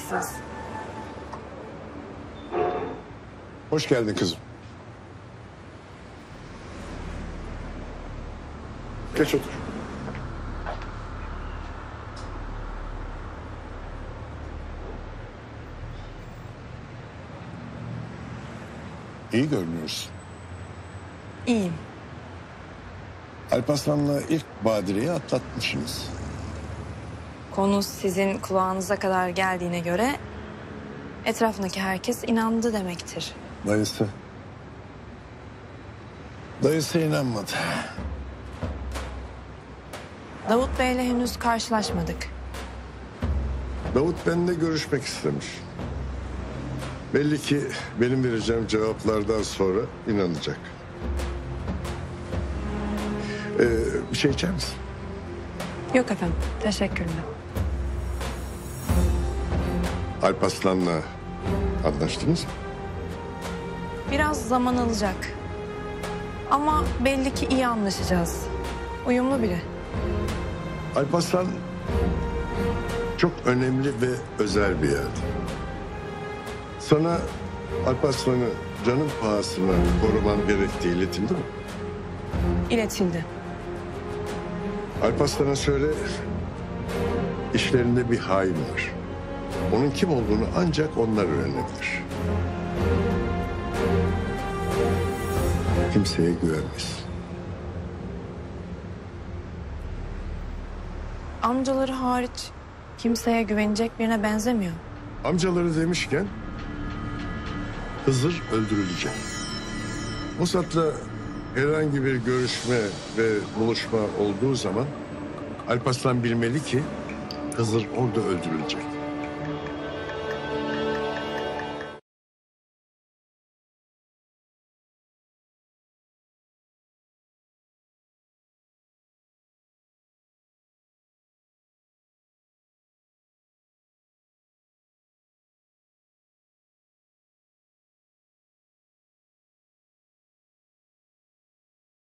siz. Hoş geldin kızım. Geç otur. İyi görünüyorsun. İyiyim. Alparslan'la ilk badireyi atlatmışsınız. Konu sizin kulağınıza kadar geldiğine göre etrafındaki herkes inandı demektir. Dayısı. Dayısı inanmadı. Davut Bey'le henüz karşılaşmadık. Davut benimle görüşmek istemiş. Belli ki benim vereceğim cevaplardan sonra inanacak. Bir şey içer misin? Yok efendim, teşekkürler. Alparslan'la anlaştınız mı? Biraz zaman alacak. Ama belli ki iyi anlaşacağız. Uyumlu biri. Alparslan çok önemli ve özel bir yerde. Sana Alparslan'ı canın pahasına koruman gerektiği iletildi mi? İletildi. Alparslan'a söyle, işlerinde bir hain var. Onun kim olduğunu ancak onlar öğrenebilir. Kimseye güvenmesin. Amcaları hariç kimseye güvenecek birine benzemiyor. Amcaları demişken Hızır öldürülecek. Mossad'la herhangi bir görüşme ve buluşma olduğu zaman Alparslan bilmeli ki Hızır orada öldürülecek.